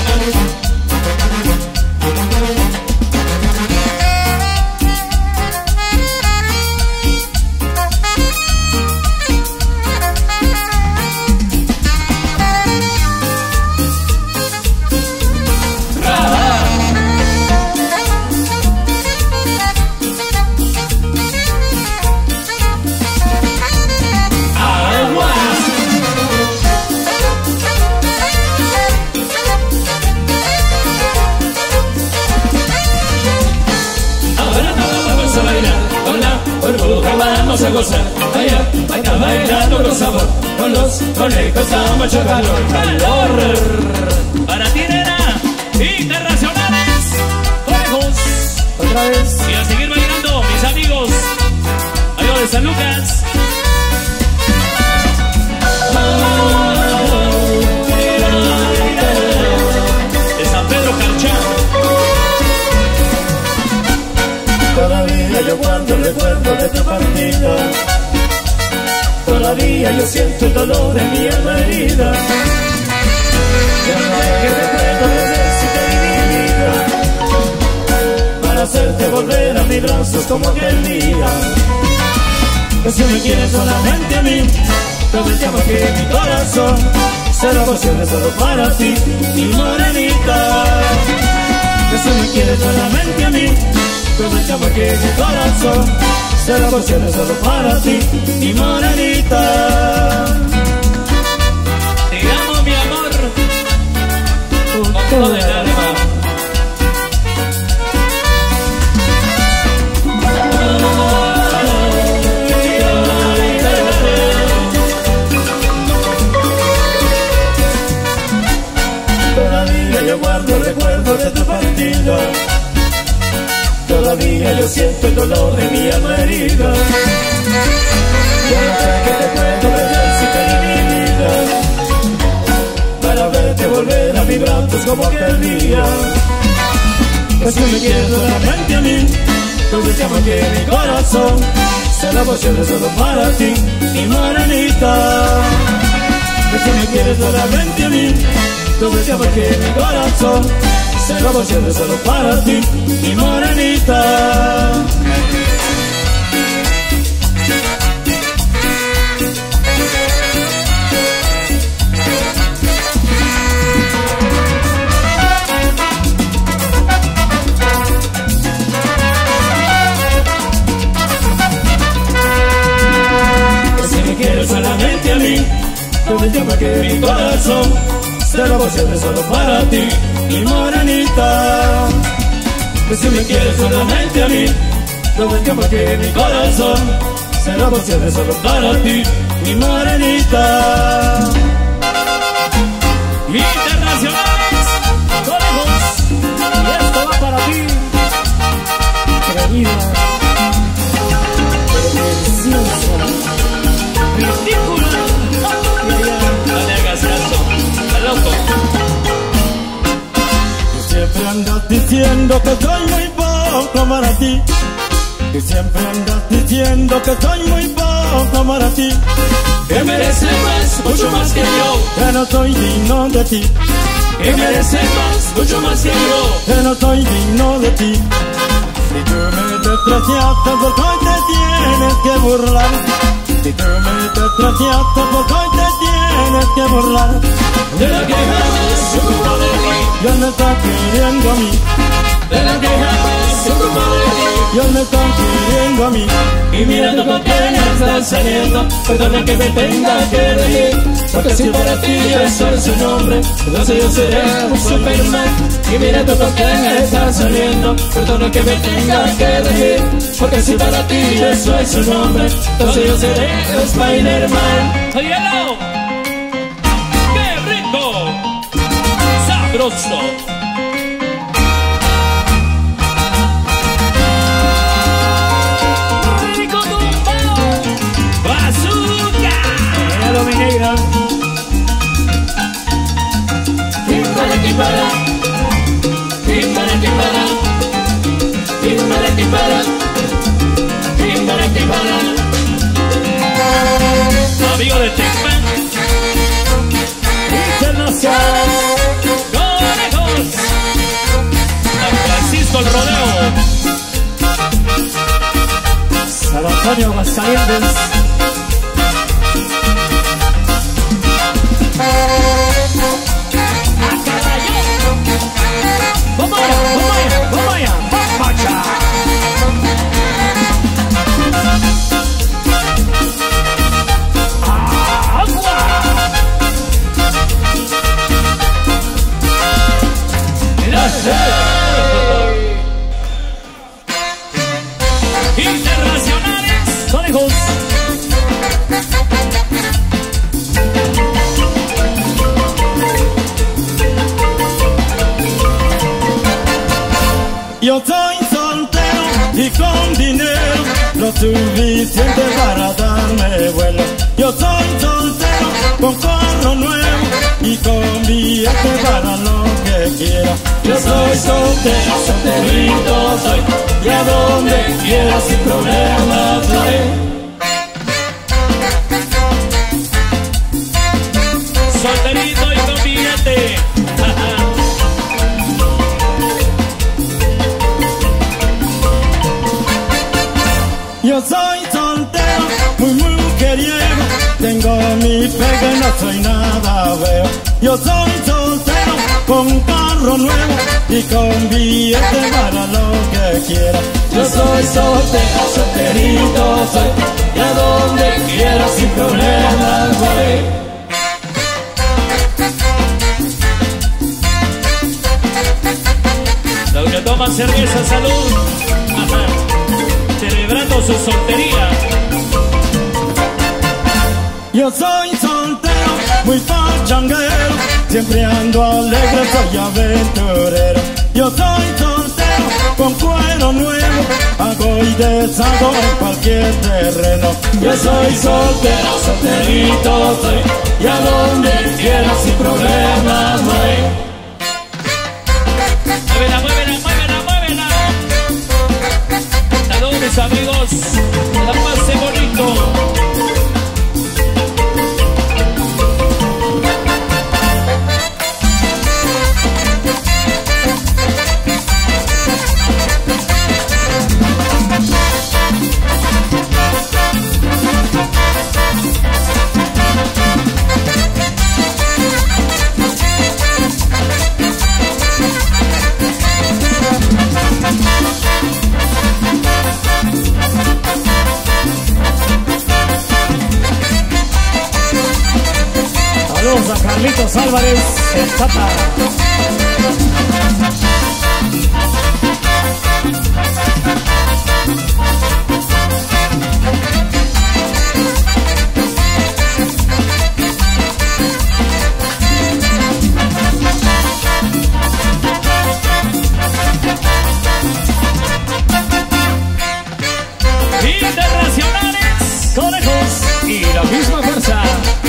Vamos a gozar, baila, baila, bailando con sabor. Con los conejos da mucho calor, calor. Para ti, nena, internacionales, conejos. Otra vez. Y a seguir bailando, mis amigos. Amigos de San Lucas. De San Pedro Carchá. Todavía yo guardo el recuerdo de tu partida. Todavía yo siento el dolor en mi alma herida. Ya no sé que te puedo necesitar mi vida para hacerte volver a mis brazos como aquel día. Que si me quieres solamente a mí, todo el tiempo que mi corazón será posible solo para ti, mi morenita. Que si me quieres solamente a mí, todo el tiempo que mi corazón será posible solo para ti, mi morenita. Te amo, mi amor, con todo el alma. Todavía yo guardo el recuerdo de tu partida. Todavía yo siento el dolor de mi alma herida. Ya no sé que te puedo perder si te di mi vida para verte volver a mis brazos como aquel día. Pues si me quieres solamente a mí, tú me llamas que mi corazón será posible solo para ti, mi morenita. Pues si me quieres solamente a mí, tú me llamas que mi corazón será posible solo para ti, mi morenita. Tú me llamas que mi corazón será por siempre solo para ti, mi morenita. Que si me quieres solamente a mí, tú me llamas que mi corazón será por siempre solo para ti, mi morenita. Internacionales, conejos, y esto va para ti, querida, preciosa, ridícula. No le hagas caso, está loco. Tú siempre andas diciendo que soy muy poco para ti. Tú siempre andas diciendo que soy muy poco para ti. Que mereces más, mucho más que yo. Que no soy digno de ti. Que mereces más, mucho más que yo. Que no soy digno de ti. Si tú me despreciaste, porque hoy te tienes que burlar. Si tú me despreciaste, porque hoy te tienes que burlar. De la que jamás se ocupa de mí. Ya me estás queriendo a mí. De la que jamás se ocupa de mí. Ya me están queriendo a mí. Y mirando con quién estás saliendo, perdona que me tenga que reír, porque si para ti yo soy su nombre, entonces yo seré un Superman. Y mirando con quién estás saliendo, perdona que me tenga que reír, porque si para ti yo soy su nombre, entonces yo seré Spider-Man. ¡Óyelo! ¡Qué rico! ¡Sabroso! Timbala, timbala, timbala, timbala, timbala, timbala, timbala, timbala. Amigo de Tecman Internacional, conejos, San Francisco el Rodeo, San Antonio Aguascalientes. Vamos allá, vamos allá, vamos allá, vamos allá. Agua. Internacionales, conejos. Yo soy soltero y con dinero lo suficiente para darme vuelo. Yo soy soltero con carro nuevo y con billete para lo que quiera. Yo soy soltero, solterito soy, y a donde quiera sin problemas voy. Solterito y con billete. Yo soy soltero, muy mujeriego, tengo mi pega y no soy nada feo. Yo soy soltero, con carro nuevo y con billete para lo que quiera. Yo soy soltero, solterito soy, y a donde quiera sin problemas voy. Los que toman cerveza, salud. Ajá. Celebrando su soltería. Yo soy soltero, muy pachanguero, siempre ando alegre, soy aventurero. Yo soy soltero, con cuero nuevo, hago y deshago en cualquier terreno. Yo soy soltero, solterito soy, y a donde quiera sin problemas voy. Muévela, muévela, muévela, muévela. Saludos amigos, la pase bonito. Carlitos Álvarez, el Chata. Internacionales, conejos y la misma fuerza.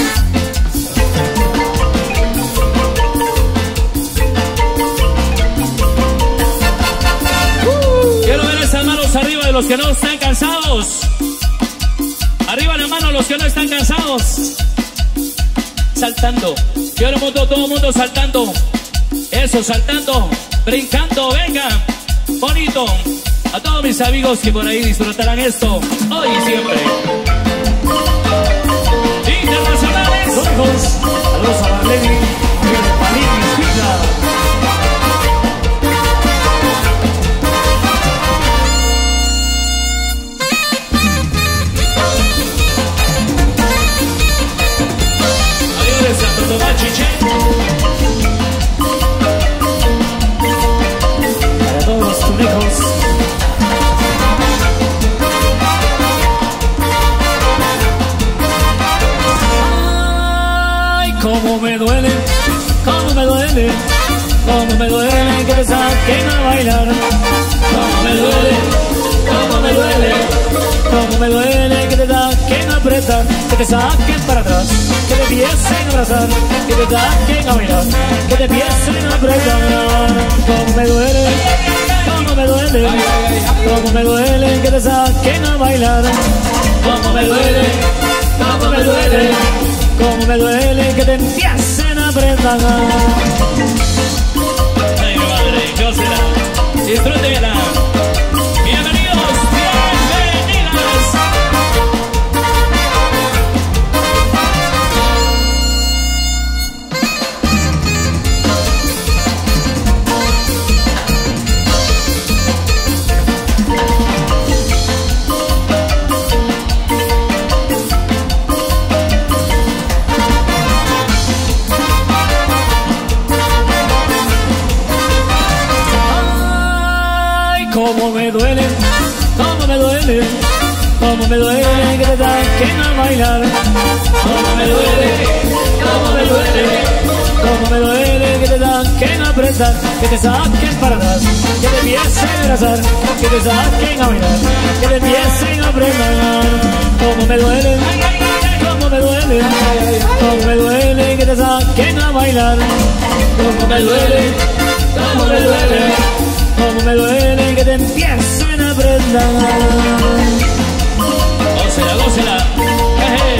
Quiero ver esas manos arriba de los que no están cansados. Arriba la mano los que no están cansados. Saltando. Quiero mundo, todo el mundo saltando. Eso, saltando, brincando, venga. Bonito. A todos mis amigos que por ahí disfrutarán esto hoy y siempre. Internacionales. Conejos, saludos a Marlene y el Palín Escucha. Para todos los conejos. Ay, cómo me duele, cómo me duele, cómo me duele que te saquen a bailar. Cómo me duele, cómo me duele, cómo me duele que te saquen a apretar, que te saquen para atrás, que te empiecen a abrazar, que te saquen a bailar, que te empiecen a apretar. Cómo me duele, cómo me duele, cómo me duele que te saquen a bailar. Cómo me duele, cómo me duele, cómo me duele que te empiecen a apretar. Ay, mi madre, ¿qué será? Disfrute bien. Bienvenidos, bienvenidas. Cómo me duele, cómo me duele, cómo me duele que te saquen a bailar. Cómo me duele, cómo me duele, cómo me duele que te saquen a apretar, que te saquen para atrás, que te empiecen a abrazar, que te saquen a bailar, que te empiecen a apretar. Cómo me duele, cómo me duele, cómo me duele que te saquen a bailar. Cómo me duele, cómo me duele, cómo me duele que te empiecen a apretar. Gócela, gócela. Jeje.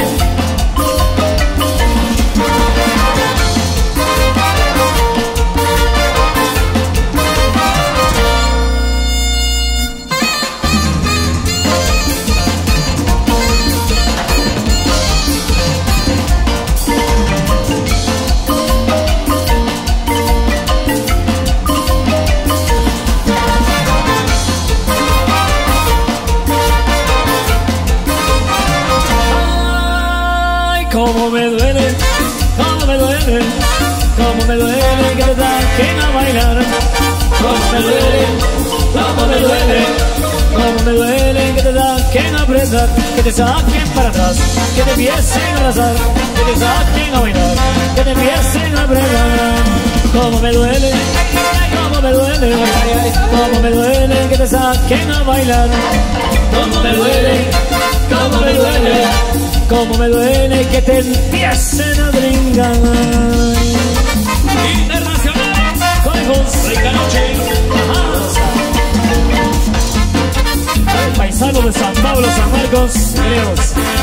Cómo me duele, cómo me duele, cómo me duele que te saquen a bailar. Cómo me duele, cómo me duele, cómo me duele que te saquen a apretar, que te saquen para atrás, que te empiecen a abrazar, que te saquen a bailar, que te empiecen a apretar. Cómo me duele, cómo me duele, cómo me duele que te saquen a bailar. Cómo me duele, cómo me duele, cómo me duele que te empiecen a brincar. Internacionales. Conejos, Rica noche. el paisano de San Pablo, San Marcos, Leos.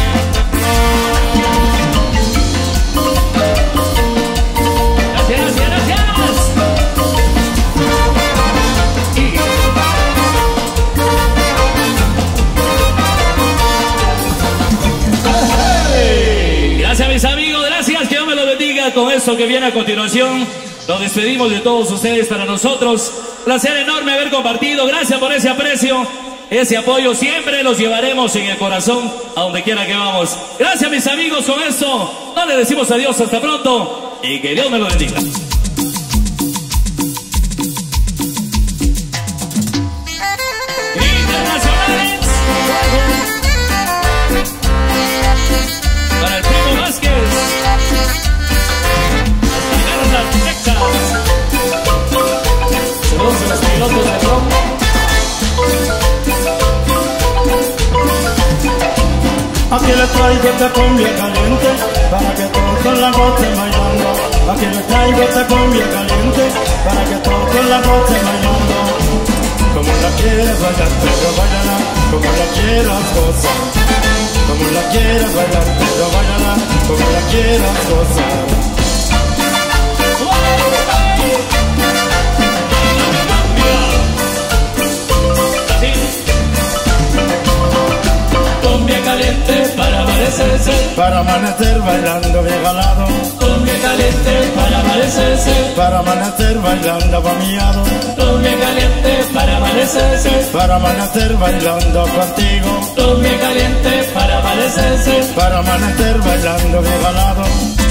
Gracias, gracias, gracias. Y Gracias mis amigos, gracias, que Dios me lo bendiga. Con esto que viene a continuación, nos despedimos de todos ustedes. Para nosotros, placer enorme haber compartido. Gracias por ese aprecio, ese apoyo. Siempre los llevaremos en el corazón a donde quiera que vamos. Gracias mis amigos, con esto no le decimos adiós, hasta pronto. y que Dios me lo bendiga. Internacionales para el Primo Vázquez hasta Garza, Texas. Saludos a los pilotos de Roma. Aquí le traigo esta cumbia caliente para que todos la gocen bailando. Aquí le traigo esta cumbia caliente para que todos la gocen bailando. Como la quieras bailar, pero bailala, como la quieras gozar. Como la quieras bailar, pero bailala, como la quieras gozar. Cumbia caliente para amanecerse, para amanecer bailando bien al lado. cumbia caliente para amanecerse, para amanecer bailando abomiado. cumbia caliente para amanecerse, para amanecer bailando contigo. cumbia caliente para amanecerse, para amanecer bailando bien al lado.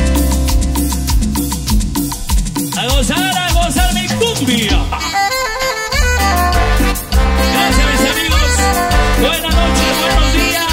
a gozar, a gozar mi cumbia. Gracias mis amigos, buenas noches, buenos días.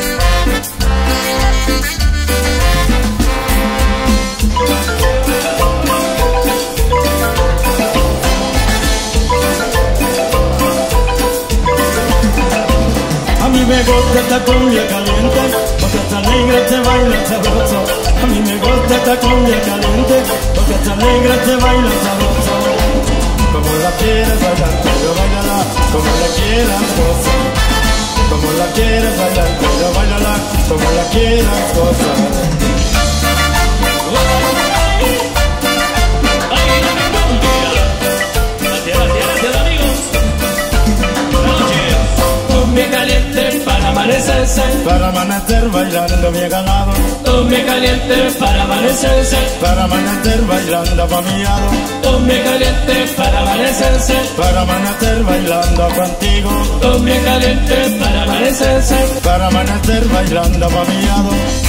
A mí me gusta esta cumbia caliente, porque esta negra se baila sabroso. A mí me gusta esta cumbia caliente, porque esta negra se baila sabroso. Como la quieras bailar, pero bailala, como la quieras gozar. Como la quieras bailar, pero bailala, como la quieras gozar. Cumbia caliente para amanecerse, para amanecer bailando bien al lado. cumbia caliente para amanecerse, para amanecer bailando abomiado. cumbia caliente para amanecerse, para amanecer bailando contigo. cumbia caliente para amanecerse, para amanecer bailando abomiado.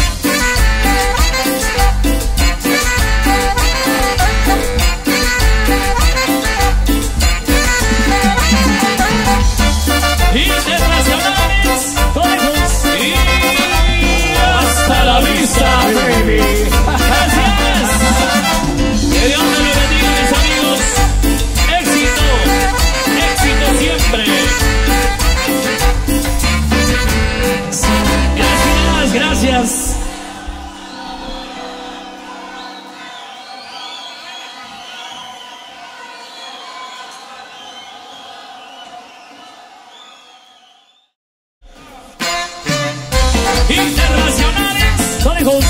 internacionales, todos y hasta la vista, baby. Gracias. Que Dios me lo bendiga, mis amigos. Éxito, éxito siempre. Gracias, gracias. Internacionales, conejos.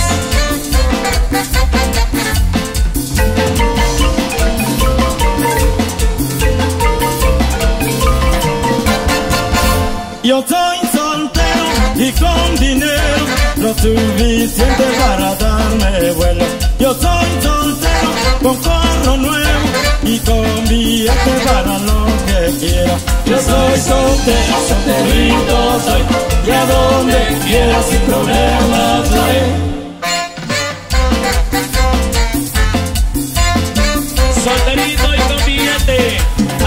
Yo soy soltero y con dinero lo suficiente para darme vuelo. Yo soy soltero con carro nuevo y con billete para lo que quiera. Yo soy soltero, solterito soy, y a donde quiera sin problemas voy. Solterito y con billete.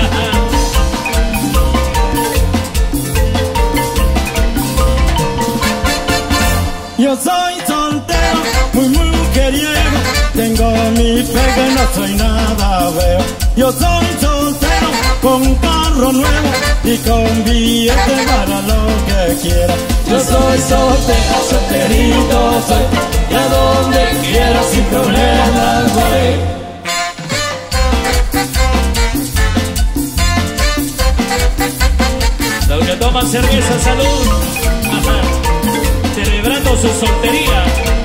Yo soy soltero, muy mujeriego, tengo mi pega y no soy nada feo. Yo soy soltero con carro nuevo y con billete para lo que quiera. Yo soy soltero, solterito soy, y a donde quiera sin problemas voy. Los que toman cerveza, salud. Ajá. Celebrando su soltería.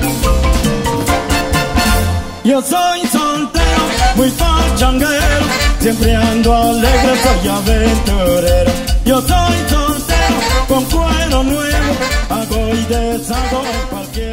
Yo soy soltero, muy pachanguero, siempre ando alegre, soy aventurero. Yo soy soltero, con cuero nuevo, hago y deshago en cualquier